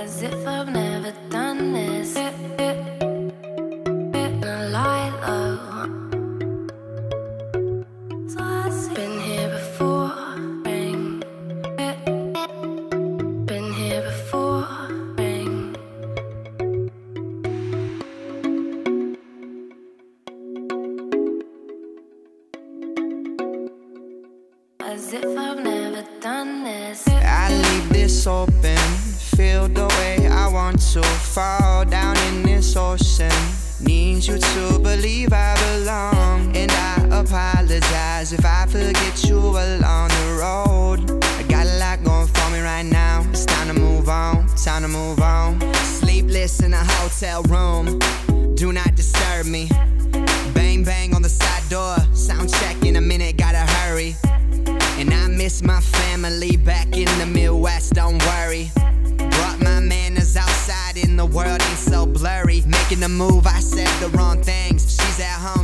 As if I've never done this. Lie low. Been here before. Been here before. As if I've never done this. I leave this open, feel the way I want to fall down in this ocean. Need you to believe I belong, and I apologize if I forget you along the road. I got a lot going for me right now. It's time to move on, time to move on. Sleepless in a hotel room, do not disturb me. Bang bang on the side door, sound check in a minute, gotta hurry. And I miss my family back in the Midwest, don't worry. Brought my manners outside in the world ain't so blurry. Making the move, I said the wrong things. She's at home